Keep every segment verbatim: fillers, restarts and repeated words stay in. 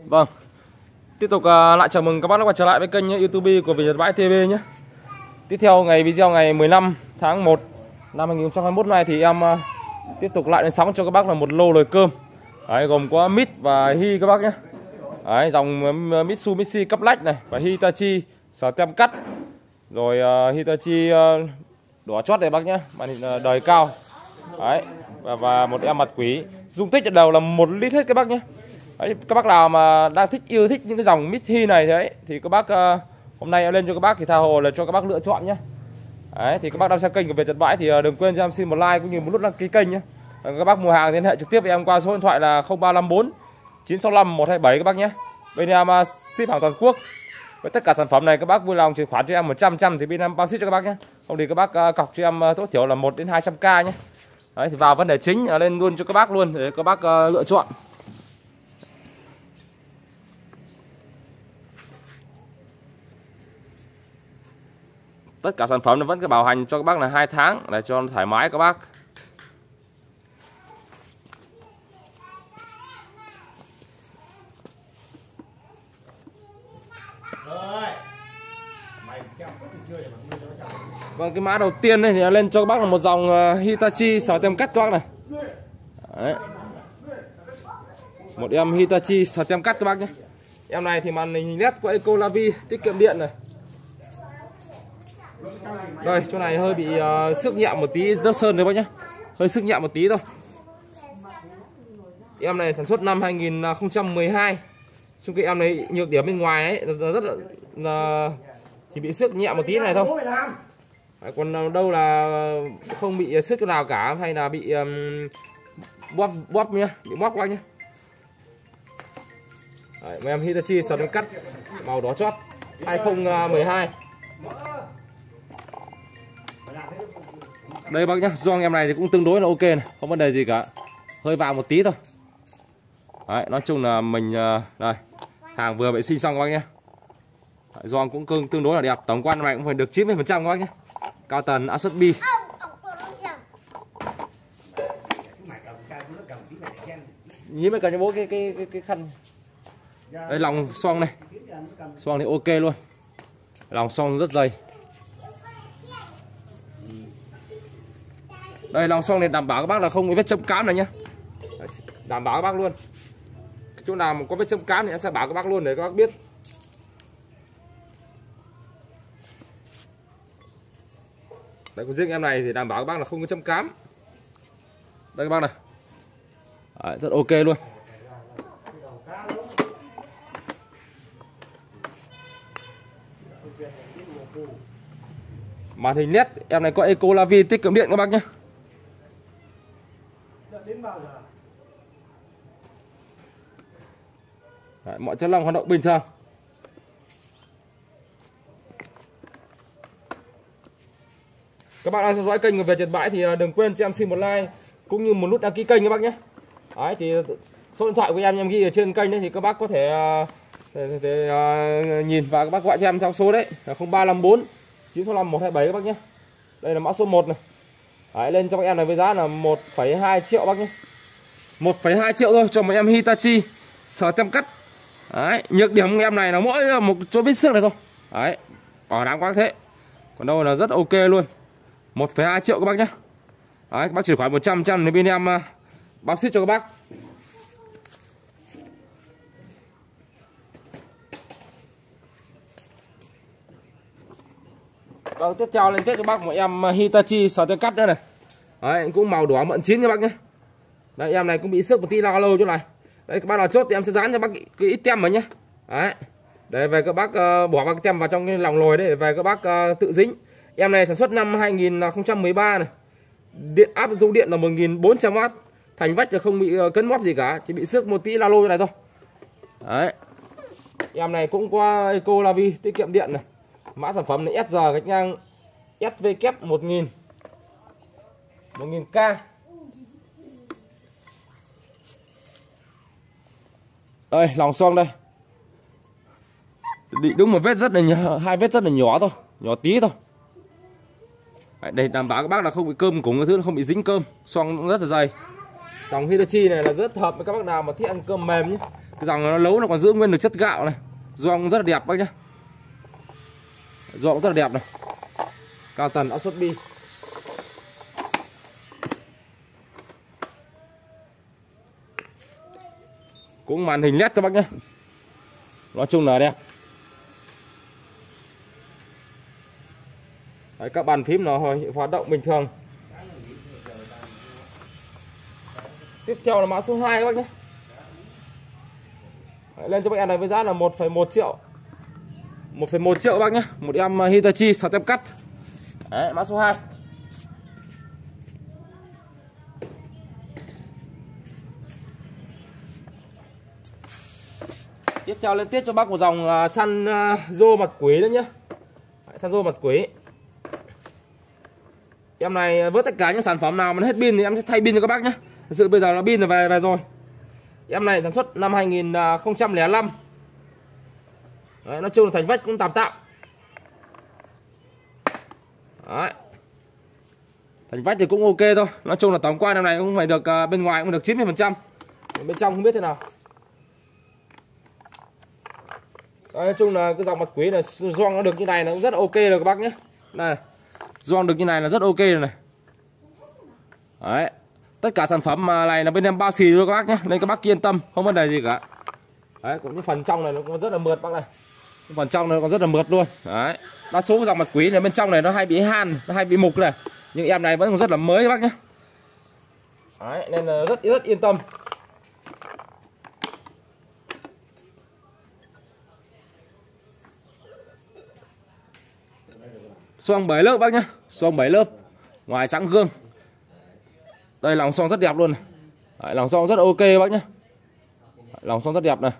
Vâng, tiếp tục uh, lại chào mừng các bác đã quay trở lại với kênh YouTube của Việt Nhật Bãi ti vi nhé. Tiếp theo ngày video ngày mười lăm tháng một năm hai nghìn không trăm hai mươi mốt này thì em uh, tiếp tục lại đến sóng cho các bác là một lô nồi cơm. Đấy, gồm có Mít và Hi các bác nhé. Đấy, dòng uh, Mitsubishi cấp lách này và Hitachi sở tem cắt. Rồi uh, Hitachi uh, đỏ chót này bác nhé, màn hình uh, đời cao. Đấy, và, và một em mặt quỷ. Dung tích ở đầu là một lít hết các bác nhé. Đấy, các bác nào mà đang thích yêu thích những cái dòng Mitsubishi này đấy thì các bác uh, hôm nay em lên cho các bác thì tha hồ là cho các bác lựa chọn nhé. Đấy, thì các bác đang xem kênh của Việt Nhật Bãi thì uh, đừng quên cho em xin một like cũng như một nút đăng ký kênh nhé. Và các bác mua hàng liên hệ trực tiếp với em qua số điện thoại là không ba năm bốn chín sáu năm một hai bảy các bác nhé. Bên em uh, ship hàng toàn quốc. Với tất cả sản phẩm này các bác vui lòng chuyển khoản cho em một trăm trăm thì bên em bao ship cho các bác nhé. Không thì các bác uh, cọc cho em uh, tối thiểu là một đến hai trăm k nhé. Đấy, thì vào vấn đề chính uh, lên luôn cho các bác luôn để các bác uh, lựa chọn. Tất cả sản phẩm nó vẫn cái bảo hành cho các bác là hai tháng để cho nó thoải mái các bác. Vâng, cái mã đầu tiên này thì lên cho các bác là một dòng Hitachi sở tem cắt các bác này. Đấy. Một em Hitachi sở tem cắt các bác nhé. Em này thì màn hình led của Ecolavi tiết kiệm điện này. Đây, chỗ này hơi bị uh, xước nhẹ một tí, rớt sơn đấy bác nhé. Hơi xước nhẹ một tí thôi. Em này sản xuất năm hai nghìn không trăm mười hai. Trong cái em này nhược điểm bên ngoài ấy nó rất là, là chỉ bị xước nhẹ một tí này thôi. Đấy, còn đâu là không bị xước cái nào cả hay là bị um, bóp bóp nhá, bị móc bác nhé. Đấy, em Hitachi sở tem cắt màu đỏ chót hai không một hai. Đây bác nhá, gioăng em này thì cũng tương đối là ok này, không vấn đề gì cả. Hơi vàng một tí thôi. Đấy, nói chung là mình đây, hàng vừa vệ sinh xong các bác nhé. Gioăng cũng tương, tương đối là đẹp, tổng quan này cũng phải được chín mươi phần trăm các bác nhé. Cao tần áp suất bi. Nhí mới cần cho bố cái cái cái, cái khăn. Đây lòng xoong này. Xoong thì ok luôn. Lòng xoong rất dày. Đây lòng xoong này đảm bảo các bác là không có vết chấm cám này nhé. Đảm bảo các bác luôn. Chỗ nào mà có vết chấm cám thì em sẽ bảo các bác luôn để các bác biết. Đấy, của riêng em này thì đảm bảo các bác là không có chấm cám. Đây các bác này. Đấy, rất ok luôn. Màn hình led em này có Ecolavi tiết kiệm điện các bác nhé. Đấy, mọi chất lỏng hoạt động bình thường. Các bạn đang theo dõi kênh của Việt Nhật Bãi thì đừng quên cho em xin một like cũng như một nút đăng ký kênh các bác nhé. Đấy, thì số điện thoại của em em ghi ở trên kênh đấy thì các bác có thể, thể, thể uh, nhìn và các bác gọi cho em theo số đấy là không ba năm bốn chín sáu năm một hai bảy các bác nhé. Đây là mã số một này. Đấy, lên cho các em này với giá là một phẩy hai triệu bác nhé. một phẩy hai triệu thôi cho một em Hitachi sở tem cắt. Đấy, nhược điểm của em này là mỗi một chỗ vết xước này thôi. Đấy, bảo đảm quá thế. Còn đâu là rất ok luôn. một phẩy hai triệu các bác nhé. Đấy, các bác chuyển khoản một trăm trăm đến bên em uh, bao ship cho các bác. Vâng, tiếp theo lên tiếp cho bác một em Hitachi sở tem cắt nữa này. Đấy, cũng màu đỏ mận chín các bác nhé. Đấy, em này cũng bị xước một tí la lô chỗ này. Đấy, các bác nào chốt thì em sẽ dán cho bác cái ít tem vào nhé. Đấy, để về các bác uh, bỏ vào cái tem vào trong cái lòng lồi đấy để về các bác uh, tự dính. Em này sản xuất năm hai nghìn không trăm mười ba này. Điện áp dụng điện là một nghìn bốn trăm oát. Thành vách là không bị uh, cấn móp gì cả, chỉ bị xước một tí la lô chỗ này thôi. Đấy. Em này cũng qua Ecolavi tiết kiệm điện này. Mã sản phẩm này S G gạch ngang S V kép một nghìn một nghìn K. Đây, lòng xoong đây. Đúng một vết rất là nhỏ, hai vết rất là nhỏ thôi, nhỏ tí thôi. Đấy, để đảm bảo các bác là không bị cơm cùng cái thứ, không bị dính cơm. Xoong rất là dày. Dòng Hitachi này là rất hợp với các bác nào mà thích ăn cơm mềm nhé. Cái dòng nó nấu nó còn giữ nguyên được chất gạo này. Gioăng rất là đẹp bác nhá. Gioăng rất là đẹp này. Cao tần áp suất bi. Cũng màn hình led các bác nhé. Nói chung là đẹp. Đấy, các bàn phím nó hoạt động bình thường. Tiếp theo là mã số hai các bác nhé. Đấy, lên cho bác em này với giá là một phẩy một triệu. một phẩy một triệu bác nhé. Một em Hitachi sáu tem cắt. Đấy, mã số hai. Tiếp theo lên tiếp cho bác một dòng uh, săn uh, rô mặt quế nữa nhé. Đấy, săn rô mặt quế. Em này với tất cả những sản phẩm nào mà nó hết pin thì em sẽ thay pin cho các bác nhé. Thực sự bây giờ nó pin là về về rồi. Em này sản xuất năm hai nghìn không trăm lẻ năm. Đấy, nói chung là thành vách cũng tạm tạm. Đấy. Thành vách thì cũng ok thôi. Nói chung là tổng quan em này cũng phải được uh, bên ngoài cũng được chín mươi phần trăm. Bên trong không biết thế nào. Đấy, nói chung là cái dòng mặt quý này gioăng nó được như này nó cũng rất là ok rồi các bác nhé. Đây. Gioăng được như này là rất ok rồi này. Đấy. Tất cả sản phẩm này là bên em bao xì thôi các bác nhé. Nên các bác yên tâm, không vấn đề gì cả. Đấy, cũng như phần trong này nó còn rất là mượt bác này. Phần trong này còn rất là mượt luôn. Đấy. Đa số dòng mặt quý này bên trong này nó hay bị han, nó hay bị mục này. Nhưng em này vẫn còn rất là mới các bác nhé. Đấy, nên là rất rất yên tâm. Xoong bảy lớp bác nhé. Xoong bảy lớp. Ngoài trắng gương. Đây lòng xoong rất đẹp luôn này. Đấy, lòng xoong rất ok bác nhé. Lòng xoong rất đẹp này.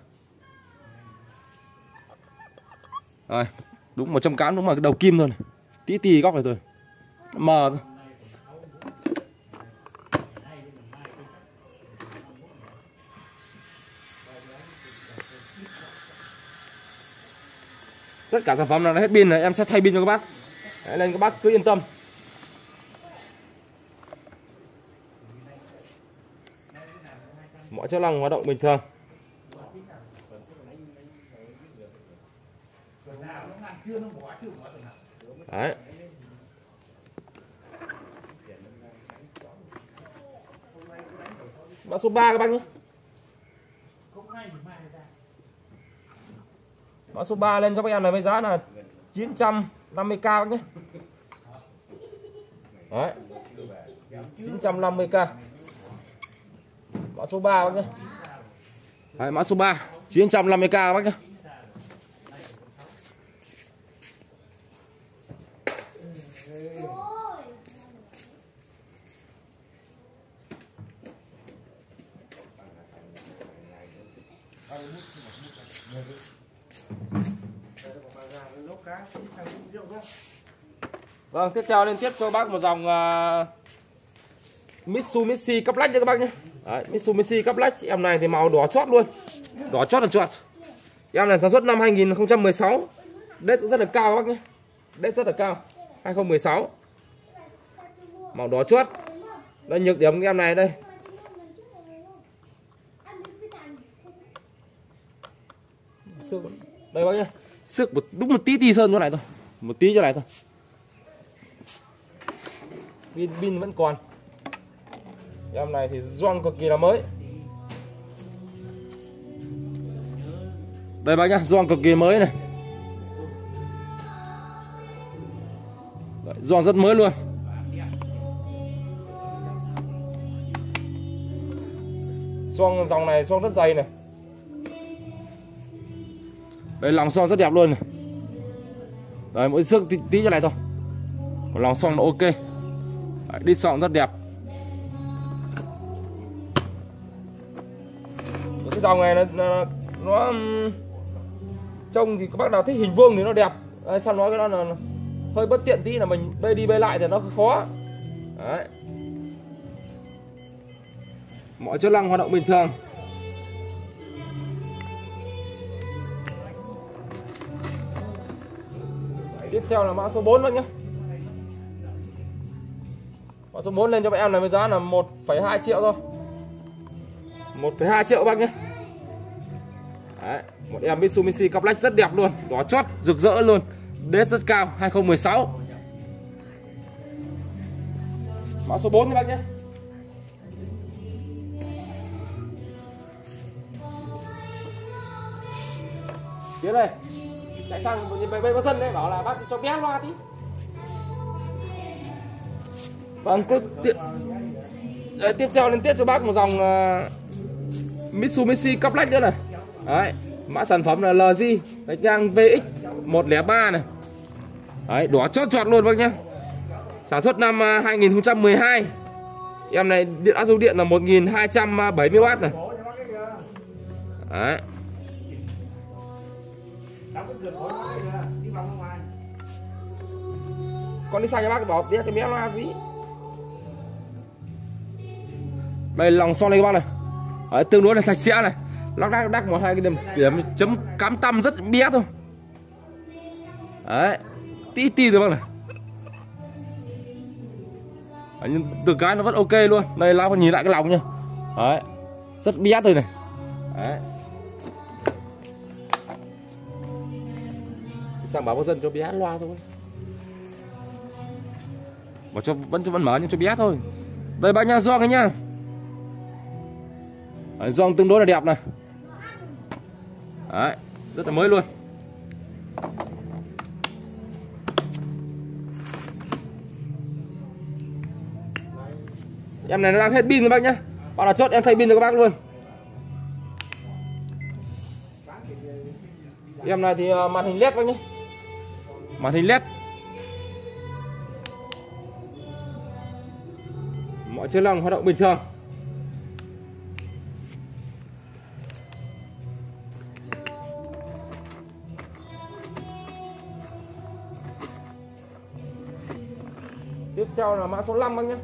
Rồi, đúng một trăm cán đúng là cái đầu kim thôi này. Tí tí góc này thôi. Mờ thôi. Tất cả sản phẩm nào nó hết pin này em sẽ thay pin cho các bác. Đấy, nên các bác cứ yên tâm. Mọi chức năng hoạt động bình thường. Đấy. Mã số ba các bác nhé. Mã số ba lên cho các em này với giá là chín trăm năm mươi k bác nhé. Đấy. chín trăm năm mươi k. Mã số ba bác nhé. Đấy, mã số ba chín trăm năm mươi k bác nhé. Vâng, tiếp theo lên tiếp cho bác một dòng uh, Mitsubishi cấp lách cho các bác nhé. Đấy, Mitsubishi cấp lách em này thì màu đỏ chót luôn, đỏ chót là chuột. Em này sản xuất năm hai nghìn không trăm mười sáu, đét cũng rất là cao các bác nhé, đét rất là cao, hai không một sáu, màu đỏ chót. Đây nhược điểm của em này đây. Đây bác nhé, xước một, đúng một tí tí sơn chỗ này thôi, một tí chỗ này thôi. Pin pin vẫn còn. Em này thì gioăng cực kỳ là mới. Đây bác nhá, gioăng cực kỳ mới này. Gioăng rất mới luôn. Gioăng dòng này gioăng rất dày này. Đây lòng xoong rất đẹp luôn này. Đấy, mỗi xước tí, tí chỗ này thôi. Còn lòng xoong nó ok. Đấy, đi xoong rất đẹp. Cái dòng này nó, nó, nó trông thì các bác nào thích hình vuông thì nó đẹp. Đấy, sao nói cái đó là hơi bất tiện tí là mình bê đi bê lại thì nó khó. Đấy. Mọi chức năng hoạt động bình thường. Tiếp theo là mã số bốn bác nhé. Mã số bốn lên cho các em này với giá là một phẩy hai triệu thôi. một phẩy hai triệu bác nhé. Đấy, một em Mitsubishi Complex rất đẹp luôn, đỏ chót rực rỡ luôn, đét rất cao, hai không một sáu. Mã số bốn các bác nhé. Tiến đây, chạy sang bên bên dân đấy, bảo là bác cho bé loa tí. Vâng, tiếp, tiếp, tiếp theo liên tiếp cho bác một dòng uh, Mitsubishi Complex nữa này. Đấy, mã sản phẩm là lờ giê gạch ngang vê ích một không ba này. Đấy, đỏ chót chót luôn bác nhé. Sản xuất năm uh, hai nghìn không trăm mười hai. Em này điện áp dụng điện là một nghìn hai trăm bảy mươi oát này. Đấy. Con đi sang cho bác bảo tí cho bé loa tí. Đây lòng son này các bác này. Đấy, tương đối là sạch sẽ này. Lắc đắc đắc một hai cái điểm, điểm chấm cắm tăm rất bé thôi. Đấy, tí tí rồi bác này. Đấy, nhưng từ cái nó vẫn ok luôn. Đây lão còn nhìn lại cái lòng nha. Đấy, rất bé thôi này. Đấy. Sang bảo bác dân cho bé loa thôi. Bảo cho vẫn cho vẫn mở nhưng cho bé thôi. Đây bác nha, gioăng cái nha. Đấy, gioăng tương đối là đẹp này. Đấy, rất là mới luôn. Em này nó đang hết pin rồi bác nhá. Bác là chốt em thay pin cho các bác luôn. Em này thì uh, màn hình led bác nhé. Màn hình led. Mọi chức năng hoạt động bình thường. Tiếp theo là mã số năm bác nhé.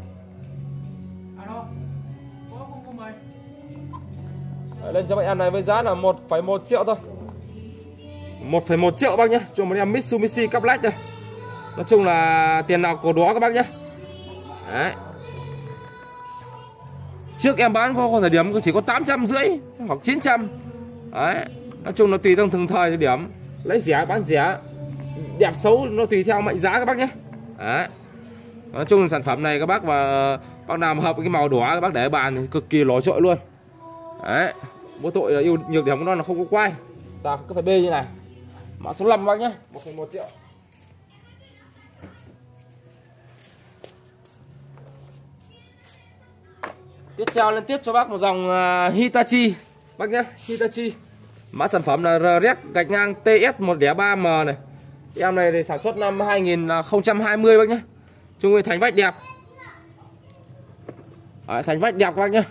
Đấy, lên cho bạn em này với giá là một phẩy một triệu thôi. một phẩy một triệu bác nhé, cho một em Mitsubishi Complex đây. Nói chung là tiền nào cổ đó các bác nhé. Đấy. Trước em bán có thời điểm chỉ có tám trăm rưỡi hoặc chín trăm. Đấy. Nói chung là tùy theo từng thời điểm, lấy rẻ bán rẻ, đẹp xấu nó tùy theo mệnh giá các bác nhé. Đấy. Nói chung là sản phẩm này các bác và bác nào mà hợp với cái màu đỏ các bác để bàn thì cực kỳ nổi trội luôn. Đấy. Mỗi tội là ưu nhược điểm của nó là không có quay. Ta cứ phải bê như này. Mã số năm bác nhé, một phẩy một triệu. Tiếp theo lên tiếp cho bác một dòng uh, Hitachi bác nhé, Hitachi. Mã sản phẩm là rờ rét gạch ngang tê ét một không ba M này. Em này thì sản xuất năm hai nghìn không trăm hai mươi bác nhé. Chung với thành vách đẹp. Đấy, thành vách đẹp bác nhé.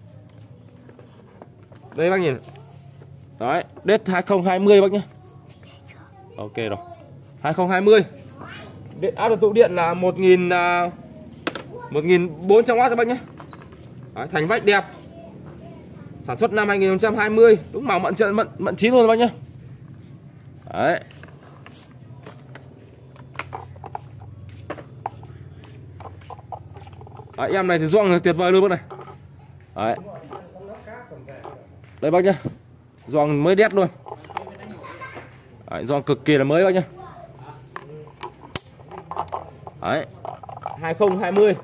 Đây bác nhìn. Đấy, đét hai không hai không bác nhé. Ok rồi. hai không hai không. Điện áp tụ điện là một nghìn một nghìn bốn trăm oát các bác nhé. Đấy, thành vách đẹp. Sản xuất năm hai nghìn không trăm hai mươi, đúng màu mận trận mận mận chín luôn các bác nhé. Đấy. Đấy, em này thì gioăng tuyệt vời luôn bác này. Đấy. Đây bác nhé. Gioăng mới đét luôn. Đấy, gioăng cực kỳ là mới bác nhé. Đấy. hai không hai không.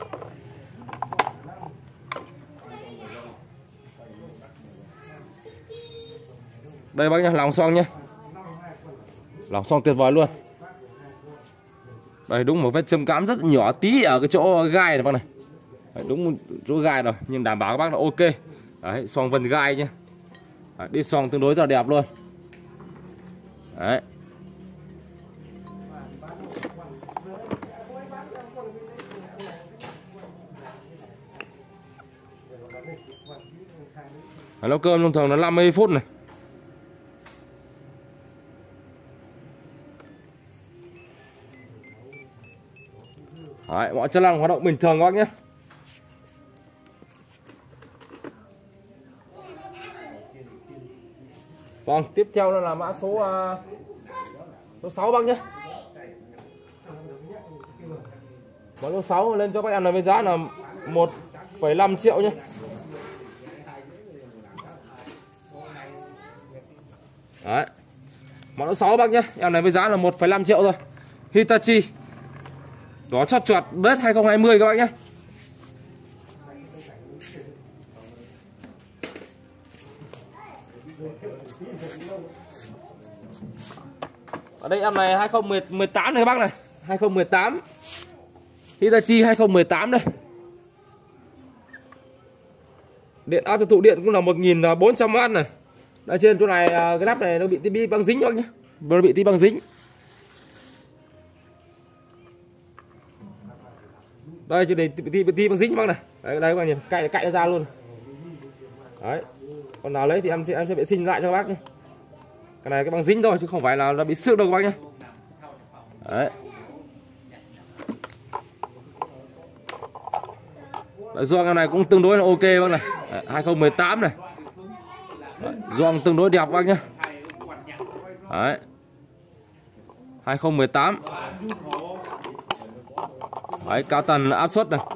Đây bác nhé, lòng son nhé. Lòng son tuyệt vời luôn. Đây đúng một vết châm cám rất nhỏ tí ở cái chỗ gai này bác này. Đấy, đúng chỗ gai rồi nhưng đảm bảo các bác là ok. Đấy, son vân gai nhé. Đấy, đi son tương đối rất là đẹp luôn. Đấy. Nấu cơm thông thường là năm mươi phút này. Đấy, mọi chức năng hoạt động bình thường các bác nhé. Vâng, tiếp theo là mã số uh, số sáu bác nhé. Mã số sáu lên cho các em là với giá là một phẩy năm triệu nhé. Đấy. Mẫu số sáu bác nhé. Em này với giá là một phẩy năm triệu thôi. Hitachi. Đó chót chuột bếp hai không hai không các bác nhé. Ở đây em này hai không một tám này các bác này, hai không một tám. Hitachi hai không một tám đây. Điện áp tiêu thụ điện cũng là một nghìn bốn trăm oát này. Ở trên chỗ này cái nắp này nó bị tivi băng dính các bác nhé. Nó bị tivi băng dính. Đây chỗ này tivi tivi băng dính các bác này. Đấy, đây các bác nhìn, cạy cạy nó ra luôn. Đấy. Còn nào lấy thì em sẽ em sẽ vệ sinh lại cho các bác nhé. Cái này cái băng dính thôi chứ không phải là nó bị xước đâu các bác nhé. Đấy. Gioăng em này cũng tương đối là ok bác này. Đấy, hai không một tám này. Gioăng tương đối đẹp bác nhé. Đấy. hai không một tám. Đấy, cao tần áp suất này.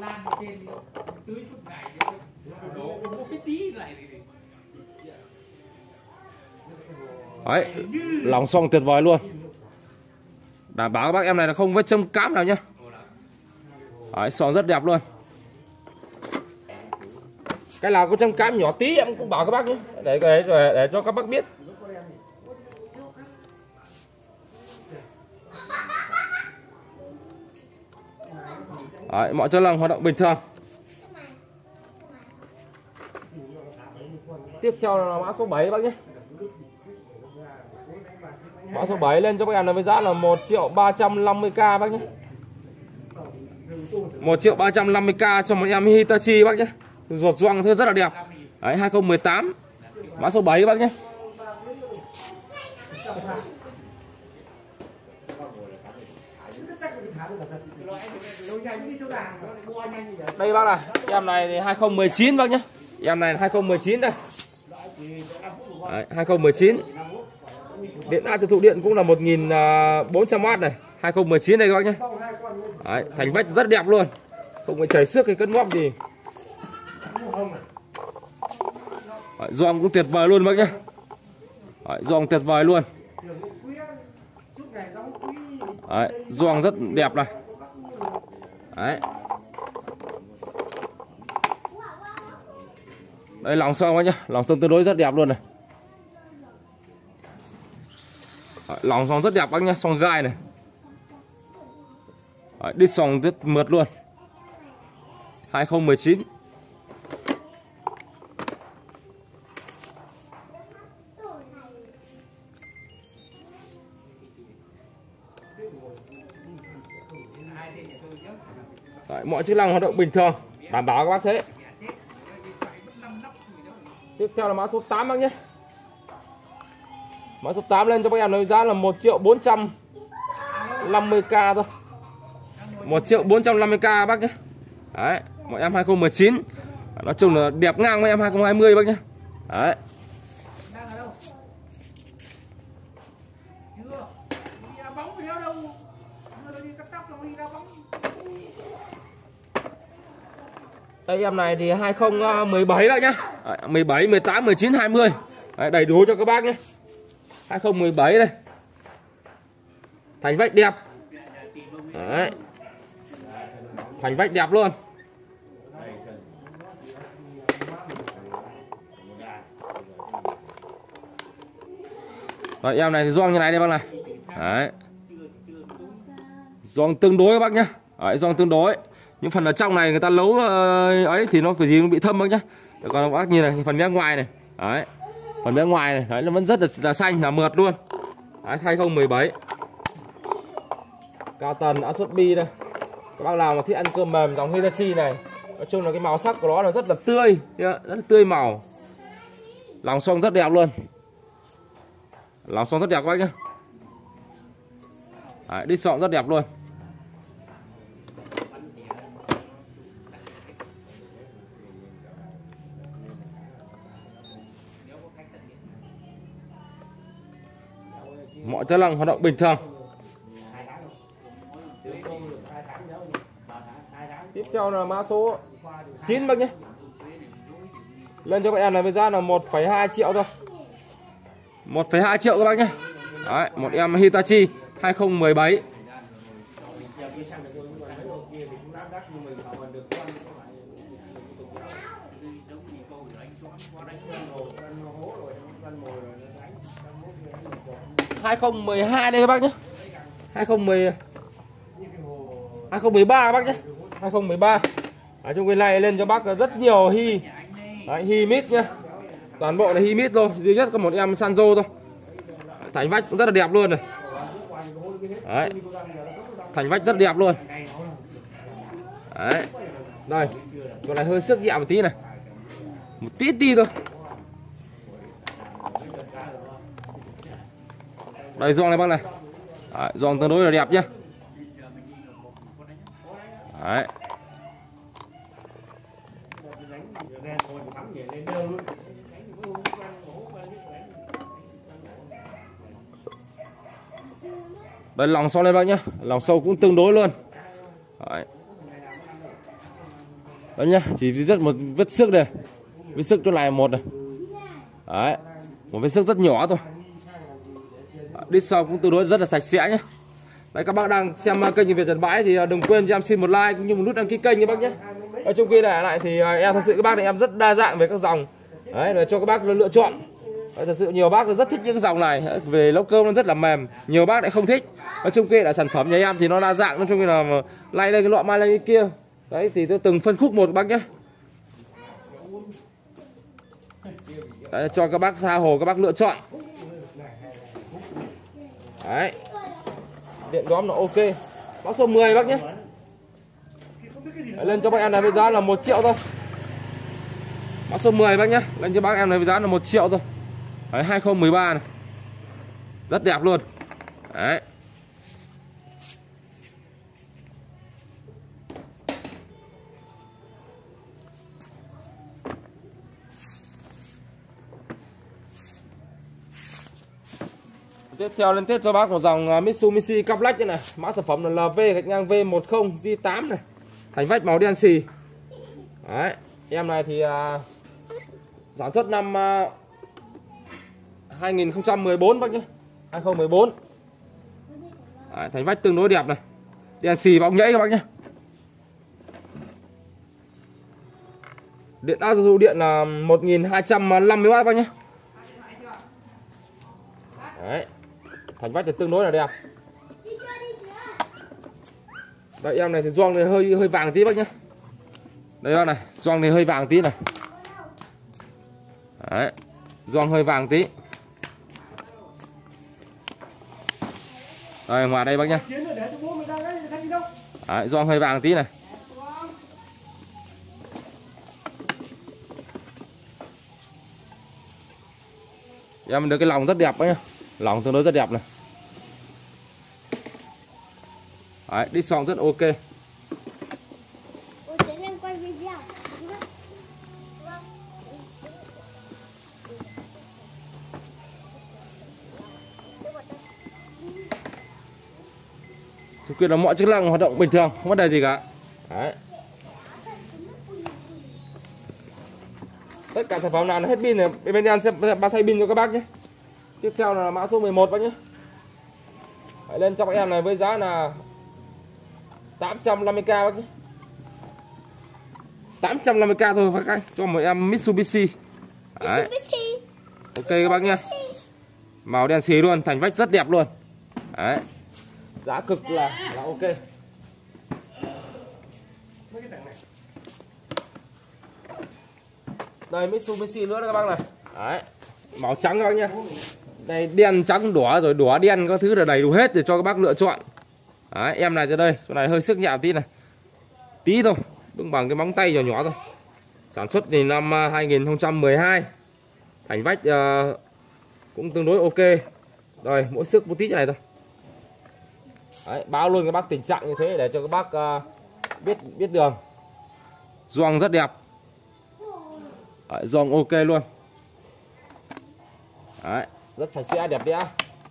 Đấy, lòng xoong tuyệt vời luôn. Đảm bảo các bác em này là không vết châm cám nào nhá. Đấy, xoong rất đẹp luôn. Cái nào có châm cám nhỏ tí em cũng bảo các bác nhé. Để, để, để, để cho các bác biết. Đấy, mọi chất lăng hoạt động bình thường. Tiếp theo là mã số bảy bác nhé. Mã số bảy lên cho các em là với giá là một triệu ba trăm năm mươi k bác nhé. một triệu ba trăm năm mươi k cho một em Hitachi bác nhé. Ruột gioăng thứ rất là đẹp. Đấy, hai không một tám. Mã số bảy bác nhé. Đây bác này, em này thì hai không một chín bác nhé. Em này là hai không một chín đây. Đấy, hai không một chín. Điện áp tiêu thụ điện cũng là một nghìn bốn trăm oát này, hai không một chín đây các bác nhé. Đấy, thành vách rất đẹp luôn. Không phải chảy xước cái cân ngóp gì. Đấy, gioăng cũng tuyệt vời luôn bác nhé. Đấy, gioăng tuyệt vời luôn. Đấy, gioăng rất đẹp này. Đấy. Đây lòng xoong bác nhé, lòng xoong tương đối rất đẹp luôn này. Đấy, lòng xoong rất đẹp bác nhé, xoong gai này. Đấy, đít xoong rất mượt luôn. hai không một chín. Đấy, mọi chức năng hoạt động bình thường, đảm bảo các bác thế. Tiếp theo là mã số tám bác nhé. Mã số tám lên cho các em với giá là một triệu bốn trăm năm mươi k thôi. một triệu bốn trăm năm mươi k bác nhé. Đấy, mọi em hai không một chín. Nói chung là đẹp ngang với em hai không hai không bác nhé. Đấy. Đây em này thì hai không một bảy bác nhé. Đấy, mười bảy, mười tám, mười chín, hai mươi. Đấy, đầy đủ cho các bác nhé. hai không một bảy đây. Thành vách đẹp. Đấy. Thành vách đẹp luôn. Đấy, em này thì gioăng như này đây bác này. Đấy. Gioăng tương đối các bác nhé. Đấy, gioăng tương đối. Những phần ở trong này người ta nấu ấy thì nó cái gì cũng bị thâm bác nhé. Còn bác nhìn này, phần mé ngoài này. Đấy. Phần mé ngoài này, đấy nó vẫn rất là, là xanh, là mượt luôn. Đấy, hai không một bảy. Cao tần áp suất bi đây. Các bác nào mà thích ăn cơm mềm dòng Hitachi này, nói chung là cái màu sắc của nó là rất là tươi, rất là tươi màu. Lòng xoong rất đẹp luôn. Lòng xoong rất đẹp các bác nhé. Đấy, đít xoong rất đẹp luôn. Mọi chất năng hoạt động bình thường. Tiếp theo là mã số chín bác nhé. Lên cho các em này với giá là một phẩy hai triệu thôi. một phẩy hai triệu các bác nhé. Đấy, một em Hitachi hai không một bảy. hai không một hai đây các bác nhé. hai không một hai không một ba các bác nhé. hai không một ba. Ở trong cái này lên cho bác rất nhiều hy. Đấy, hy mít nhá. Toàn bộ là hy mít thôi, duy nhất có một em Sanzo thôi. Thành vách cũng rất là đẹp luôn này. Đấy. Thành vách rất đẹp luôn. Đấy. Đây, con này hơi sức nhẹ một tí này. Một tí tí thôi. Đây gioăng này bác này. Đấy, gioăng tương đối là đẹp nhá. Đấy. Đây lòng sau đây bác nhá, lòng sâu cũng tương đối luôn. Đấy. Đấy nhá, chỉ rất một vết xước đây, vết xước chỗ này một này. Đấy, một vết xước rất nhỏ thôi. Đít sau cũng tương đối rất là sạch sẽ nhé. Đấy, các bác đang xem kênh Việt Nhật Bãi thì đừng quên cho em xin một like cũng như một nút đăng ký kênh nhé bác nhé. Ở trong kia này lại thì em thật sự các bác này em rất đa dạng về các dòng. Đấy, để cho các bác lựa chọn. Đấy, thật sự nhiều bác rất thích những cái dòng này, về nấu cơm nó rất là mềm, nhiều bác lại không thích. Ở trong kia là sản phẩm nhà em thì nó đa dạng, nó trong kia là lay lên cái loại mai lên cái kia. Đấy thì tôi từng phân khúc một bác nhé. Đấy, cho các bác tha hồ các bác lựa chọn. Đấy. Điện đóm là ok. Mã số mười bác nhé. Đấy, lên cho bác em này với giá là một triệu thôi. Mã số mười bác nhé. Lên cho bác em này với giá là một triệu thôi. Đấy, hai không một ba này. Rất đẹp luôn. Đấy. Tiếp theo lên tiếp cho bác một dòng Mitsubishi Complex này, mã sản phẩm là lờ vê gạch ngang V một không G tám này, thành vách màu đen xì. Đấy, em này thì uh, sản xuất năm uh, hai nghìn không trăm mười bốn bác nhé, hai không một bốn. Đấy, thành vách tương đối đẹp này, đen xì bóng nhảy các bác nhé. Điện áp dụng điện là một nghìn hai trăm năm mươi oát bác nhé. Đấy. Thành vách thì tương đối là đẹp. Đây em này thì gioăng này hơi hơi vàng tí bác nhé. Đây bác này, gioăng này hơi vàng tí này. Đấy, gioăng hơi vàng tí. Đây ngoài đây bác nhé. Đấy, gioăng hơi vàng tí này. Em được cái lòng rất đẹp bác nhé. Lòng tương đối rất đẹp này. Đấy, đi xong rất ok. Thực quyền là mọi chức năng hoạt động bình thường, không vấn đề gì cả. Đấy. Tất cả sản phẩm nào là hết pin này, bên em sẽ bao thay pin cho các bác nhé. Tiếp theo là mã số mười một bác nhé. Hãy lên cho các em này với giá là tám trăm năm mươi k bác nhé. tám trăm năm mươi k thôi bác anh, cho một em Mitsubishi. Đấy. Ok các bác nhé. Màu đen xì luôn, thành vách rất đẹp luôn. Đấy. Giá cực là, là ok. Đây Mitsubishi nữa đó các bác này. Đấy. Màu trắng các bác nhé. Đây đen trắng đỏ rồi đỏ đen các thứ là đầy đủ hết để cho các bác lựa chọn. Đấy, em này cho đây, chỗ này hơi sức nhẹ tí này. Tí thôi, đúng bằng cái móng tay nhỏ nhỏ thôi. Sản xuất thì năm hai nghìn không trăm mười hai. Thành vách uh, cũng tương đối ok. Rồi, mỗi sức một tí như này thôi. Đấy, báo luôn các bác tình trạng như thế để cho các bác uh, biết biết đường. Gioăng rất đẹp. Đấy, gioăng ok luôn. Đấy, rất sạch sẽ đẹp đẽ.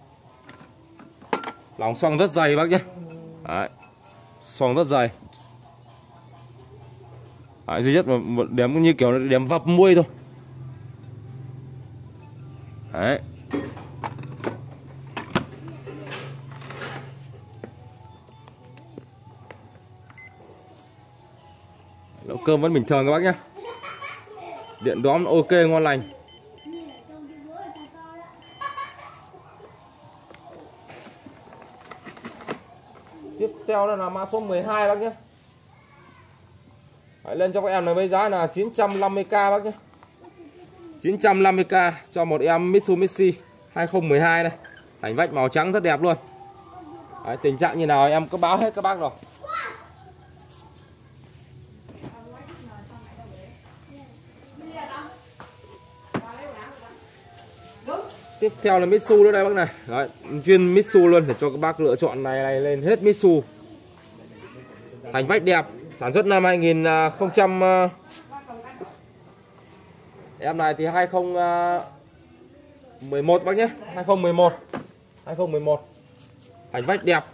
Lòng xoong rất dày bác nhé. Đấy, xoong rất dày. Đấy, duy nhất một, một điểm như kiểu điểm vập muôi thôi. Đấy, Nấu cơm vẫn bình thường các bác nhé. Điện đóm ok ngon lành. Tiếp theo là mã số mười hai bác nhé. Hãy lên cho các em này với giá là chín trăm năm mươi k bác nhé. chín trăm năm mươi k cho một em Mitsubishi hai không một hai này. Thành vách màu trắng rất đẹp luôn. Đấy, tình trạng như nào em có báo hết các bác rồi. Tiếp theo là Mitsu nữa đây bác này. Đấy, chuyên Mitsu luôn để cho các bác lựa chọn này này lên hết Mitsu. Thành vách đẹp, sản xuất năm hai nghìn không trăm. Em này thì hai không một một bác nhé, hai không một một. hai không một một. Thành vách đẹp.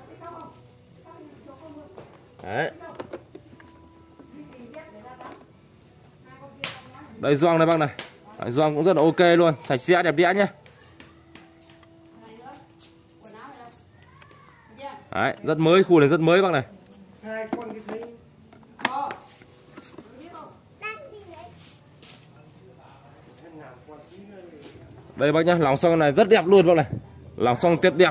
Đấy. Đây gioăng đây bác này. Đấy, gioăng cũng rất là ok luôn, sạch sẽ đẹp đẽ nhé. Đấy, rất mới, khu này rất mới bác này. Đây bác nhá, lòng son này rất đẹp luôn bác này. Lòng son tuyệt đẹp.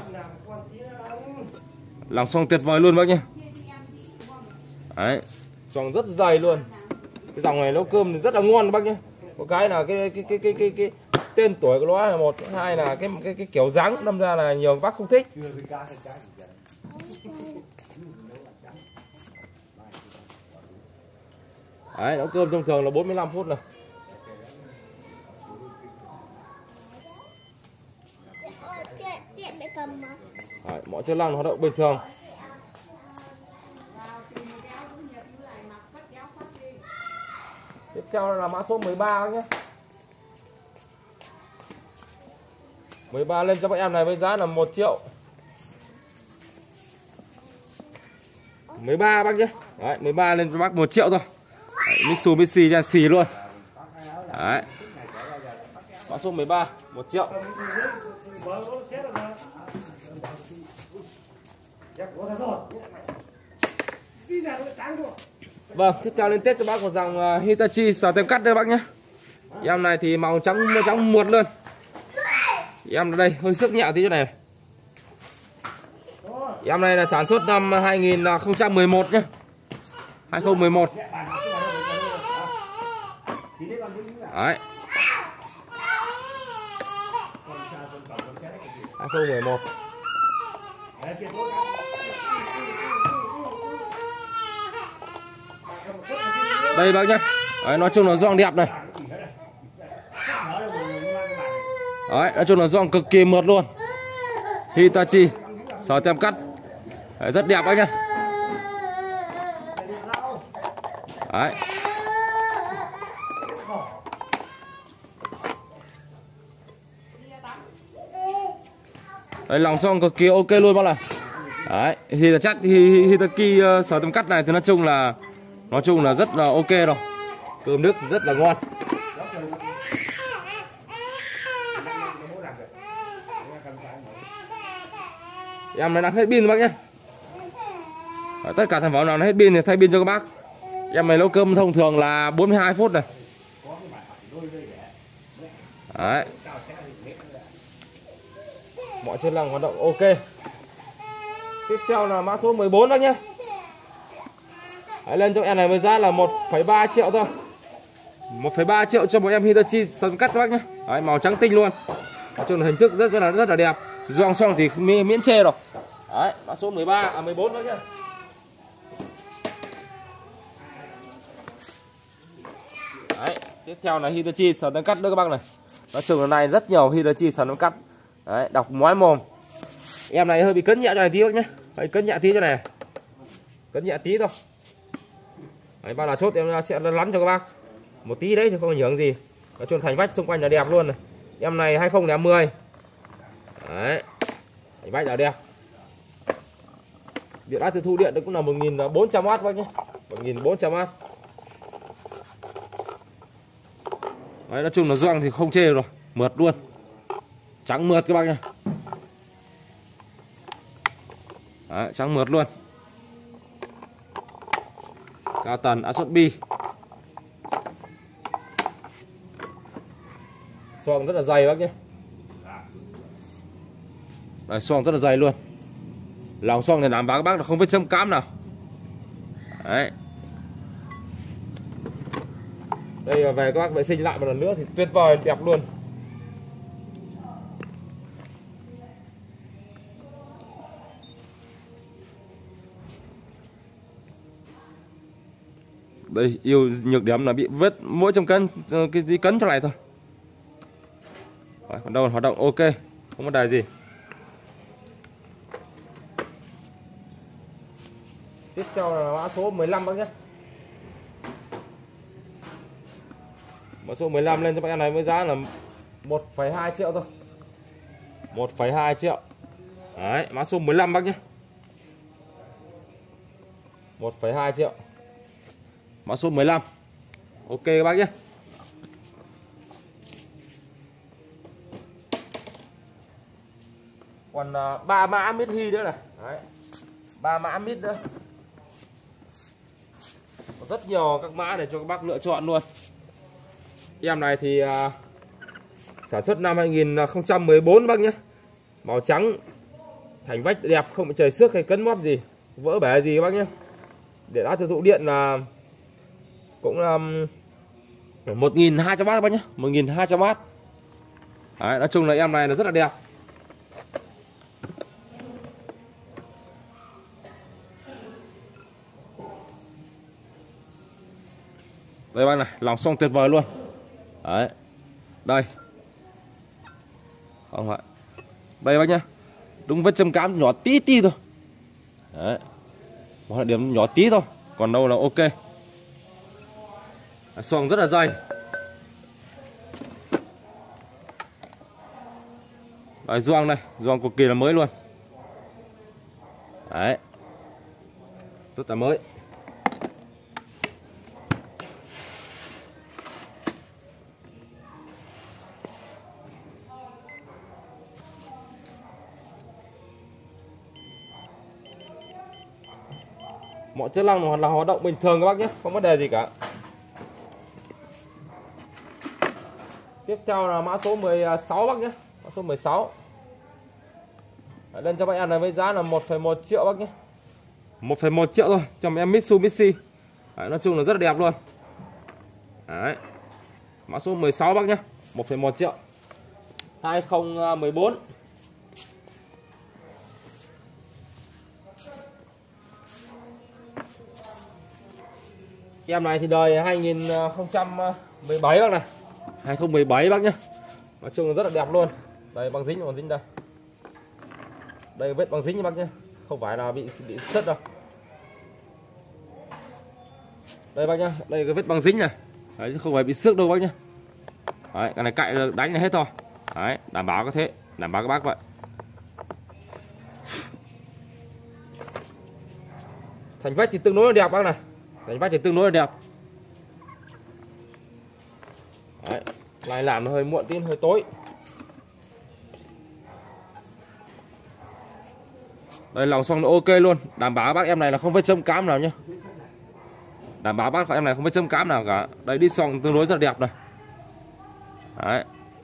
Lòng son tuyệt vời luôn bác nhá. Đấy, son rất dày luôn. Cái dòng này nấu cơm thì rất là ngon bác nhá. Một cái là cái cái cái cái cái, cái tên tuổi của nó là một, hai là cái cái cái kiểu dáng đâm ra là nhiều bác không thích. Đấy, nấu cơm thông thường là bốn mươi lăm phút này. Đấy, mọi chức năng hoạt động bình thường. Tiếp theo là mã số mười ba nhé. mười ba lên cho các em này với giá là một triệu. mười ba bác nhé. Đấy, mười ba lên cho bác một triệu thôi. Đấy, Mitsubishi ra xì luôn. Đấy. Mã số mười ba, một triệu. Vâng, tiếp theo lên Tết cho bác một dòng Hitachi sờ tem cắt đây bác nhé. Em này thì màu trắng trắng muột luôn. Em ở đây hơi sức nhẹ tí chỗ này. Em này là sản xuất năm hai nghìn không trăm mười một nhé. hai không một một. Đấy. hai không một một. Đây bác nhé. Đấy, nói chung là gioăng đẹp này. Đấy, nói chung là gioăng cực kỳ mượt luôn. Hitachi sờ tem cắt. Đấy, rất đẹp bác nhé. Đấy. Đấy, lòng son cực kỳ ok luôn bác này. Đấy, thì là chắc Hitachi uh, sờ tem cắt này thì nói chung là nói chung là rất là ok rồi. Cơm nước rất là ngon. Em này đang hết pin rồi bác nhé. Đấy, tất cả sản phẩm nào nó hết pin thì thay pin cho các bác. Em này nấu cơm thông thường là bốn mươi hai phút này. Đấy. Mọi chức năng hoạt động ok. Tiếp theo là mã số mười bốn bác nhé. Đấy, lên cho em này với giá là một phẩy ba triệu thôi. một phẩy ba triệu cho một em Hitachi sân cắt các bác nhé. Đấy, màu trắng tinh luôn. Nói chung là hình thức rất rất là rất là đẹp. Gioăng xong thì miễn chê rồi. Đấy, mã số mười ba à mười bốn bác nhé. Đấy, tiếp theo là Hitachi sờ tem cắt nữa các bác này. Nói chung là này rất nhiều Hitachi sờ tem cắt. Đấy, đọc mói mồm. Em này hơi bị cấn nhẹ cho này tí bác nhé. Hơi cấn nhẹ tí cho này. Cấn nhẹ tí thôi. Đấy, bao là chốt em sẽ lắn cho các bác. Một tí đấy thì không ảnh hưởng gì. Nói chung thành vách xung quanh là đẹp luôn này. Em này hai không một không. Đấy. Thành vách là đẹp. Điện áp tiêu thụ điện cũng là một nghìn bốn trăm oát bác nhé. một nghìn bốn trăm oát. Đấy, nói chung là gioăng thì không chê rồi, mượt luôn. Trắng mượt các bác nhá. Đấy, trắng mượt luôn. Cao tần áp suất bi. Xoong rất là dày bác nhé. Đấy, xoong rất là dày luôn. Lòng xoong này đảm bảo các bác là không vết châm cám nào. Đấy. Đây là về các bác vệ sinh lại một lần nữa thì tuyệt vời đẹp luôn. Đây yêu nhược điểm là bị vết mỗi trong cân cái đi cấn cho này thôi. Đấy, còn đâu hoạt động ok, không vấn đề gì. Tiếp theo là mã số mười lăm bác nhé. Mã số mười lăm lên cho bác em này với giá là một phẩy hai triệu thôi. một phẩy hai triệu. Đấy, mã số mười lăm bác nhé. một phẩy hai triệu. Mã số mười lăm. Ok các bác nhé. Còn ba uh, mã mít hy nữa này. Đấy. ba mã mít nữa. Có rất nhiều các mã để cho các bác lựa chọn luôn. Em này thì uh, sản xuất năm hai nghìn không trăm mười bốn bác nhé. Màu trắng, thành vách đẹp, không bị chảy xước hay cấn móp gì, vỡ bể gì các bác nhé. Để đã sử dụng điện là cũng là một nghìn hai trăm oát các bác nhé, một nghìn hai trăm oát. Đấy, nói chung là em này là rất là đẹp. Đây bác này, lòng xoong tuyệt vời luôn. Đấy. Đây. Không ạ. Đây bác nhá. Đúng vết châm cám nhỏ tí tí thôi. Đấy. Một điểm nhỏ tí thôi, còn đâu là ok. Xoong rất là dày. Đấy, gioăng này, gioăng cực kỳ là mới luôn. Đấy. Rất là mới. Mọi chức năng là hoạt động bình thường các bác nhé, không vấn đề gì cả. Tiếp theo là mã số mười sáu bác nhé. Mã số mười sáu. Đấy, lên cho bác em này với giá là một phẩy một triệu bác nhé. một phẩy một triệu thôi cho em Mitsubishi. Đấy, nói chung là rất là đẹp luôn. Đấy. Mã số mười sáu bác nhé, một phẩy một triệu. hai không một bốn. Em này thì đời hai nghìn không trăm mười bảy bác này. hai không một bảy bác nhé. Nói chung là rất là đẹp luôn. Đây băng dính, băng dính đây. Đây vết băng dính bác nhé, không phải là bị bị sứt đâu. Đây bác nhá, đây cái vết băng dính này. Đấy chứ không phải bị xước đâu bác nhé. Đấy, cái này cạy đánh là hết thôi. Đấy, đảm bảo có thế, đảm bảo các bác vậy. Thành vách thì tương đối là đẹp bác này. Thành vách thì tương đối là đẹp. Đấy, này làm nó hơi muộn tí, hơi tối. Đây lòng xoong nó ok luôn, đảm bảo bác em này là không vết châm cám nào nhé. Đảm bảo bác em này không vết châm cám nào cả. Đây đi xoong tương đối rất là đẹp này. Đấy.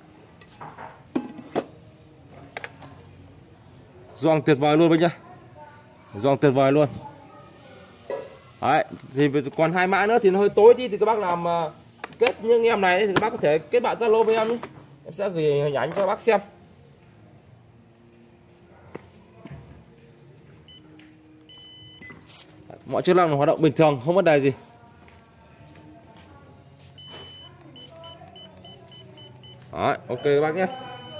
Gioăng tuyệt vời luôn bác nhá. Gioăng tuyệt vời luôn. Đấy, thì còn hai mã nữa thì nó hơi tối tí thì các bác làm uh, kết những em này thì các bác có thể kết bạn Zalo với em nhé. Em sẽ gửi hình ảnh cho các bác xem. Mọi chức năng hoạt động bình thường, không vấn đề gì. Đấy, ok các bác nhé.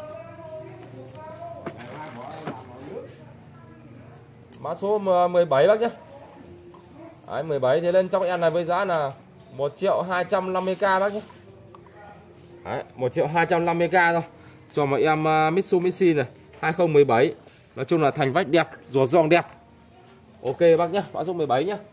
Mã số mười bảy bác nhé. Đấy, mười bảy thì lên trong em này với giá là một triệu hai trăm năm mươi k bác nhé. Đấy, một triệu hai trăm năm mươi k thôi. Cho mọi em uh, Mitsubishi này, hai không một bảy. Nói chung là thành vách đẹp, rùa giòn đẹp. Ok bác nhé, mã số mười bảy nhé.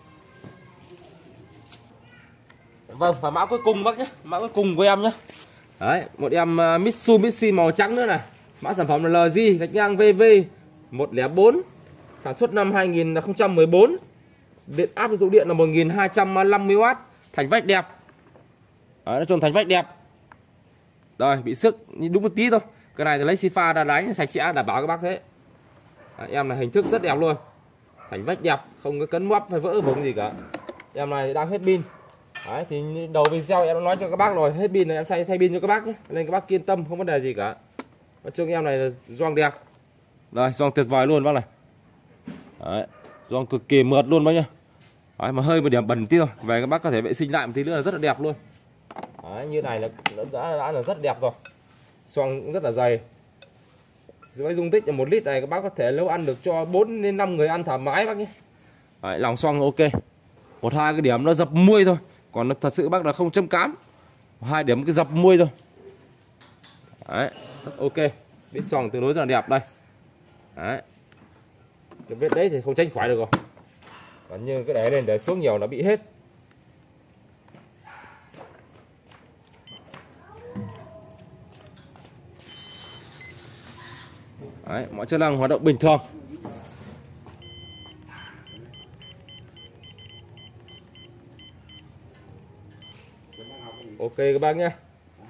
Vâng, và mã cuối cùng bác nhé, mã cuối cùng của em nhé. Đấy, một em uh, Mitsubishi màu trắng nữa này. Mã sản phẩm là lờ giê gạch ngang vê vê một không bốn, sản xuất năm hai nghìn không trăm mười bốn. Điện áp tiêu thụ điện là một nghìn hai trăm năm mươi oát, thành vách đẹp. Đấy, nói chung thành vách đẹp. Rồi, bị sức đúng một tí thôi. Cái này thì lấy xi pha ra đánh sạch sẽ đảm bảo các bác thế. Đấy, em này hình thức rất đẹp luôn. Thành vách đẹp, không có cấn móc hay vỡ vùng gì cả. Em này đang hết pin. Đấy, thì đầu video em đã nói cho các bác rồi, hết pin này em thay thay pin cho các bác nhé, nên các bác yên tâm không vấn đề gì cả. Nói chung em này là gioăng đẹp. Rồi, gioăng tuyệt vời luôn bác này. Đấy, gioăng cực kỳ mượt luôn bác nhá. Đấy, mà hơi một điểm bẩn tí thôi, về các bác có thể vệ sinh lại một tí nữa là rất là đẹp luôn. Đấy, như này là đã, đã là rất đẹp rồi. Gioăng cũng rất là dày. Với dung tích là một lít này các bác có thể nấu ăn được cho bốn đến năm người ăn thoải mái bác nhé. Đấy, lòng xoong ok. Một hai cái điểm nó dập muôi thôi, còn thật sự bác là không châm cám. Hai điểm cái dập muôi thôi. Đấy, rất ok. Vết xoong tương đối rất là đẹp đây. Đấy. Cái vết đấy thì không tránh khỏi được rồi. Còn như cái để lên để xuống nhiều nó bị hết. Đấy, mọi chức năng hoạt động bình thường. Ok các bác nhé.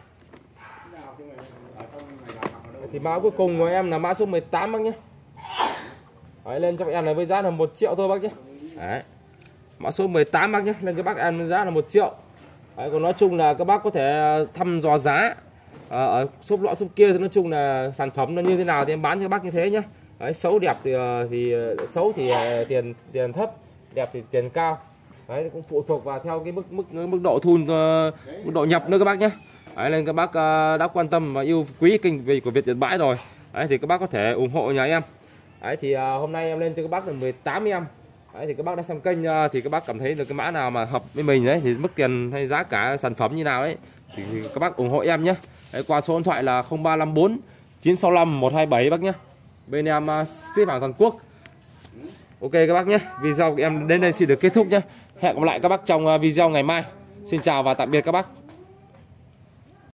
Thì mã cuối cùng của em là mã số mười tám bác nhé. Đấy, lên cho các em này với giá là một triệu thôi bác nhé. Đấy. Mã số mười tám bác nhé, lên các bác em với giá là một triệu. Đấy, còn nói chung là các bác có thể thăm dò giá à, ở shop lọ shop kia thì nói chung là sản phẩm nó như thế nào thì em bán cho các bác như thế nhé. Đấy, xấu đẹp thì thì xấu thì tiền tiền thấp, đẹp thì tiền cao. Đấy, cũng phụ thuộc vào theo cái mức mức mức độ thu uh, mức độ nhập nữa các bác nhé. Đấy, nên các bác uh, đã quan tâm và yêu quý kênh về của Việt Nhật Bãi rồi. Đấy, thì các bác có thể ủng hộ nhà em. Đấy, thì uh, hôm nay em lên cho các bác là mười tám em. Đấy, thì các bác đã xem kênh uh, thì các bác cảm thấy được cái mã nào mà hợp với mình đấy thì mức tiền hay giá cả sản phẩm như nào đấy thì, thì các bác ủng hộ em nhé. Đấy, qua số điện thoại là không ba năm bốn chín sáu năm một hai bảy bác nhé. Bên em uh, ship hàng toàn quốc. Ok các bác nhé. Video của em đến đây xin được kết thúc nhé. Hẹn gặp lại các bác trong video ngày mai. Xin chào và tạm biệt các bác.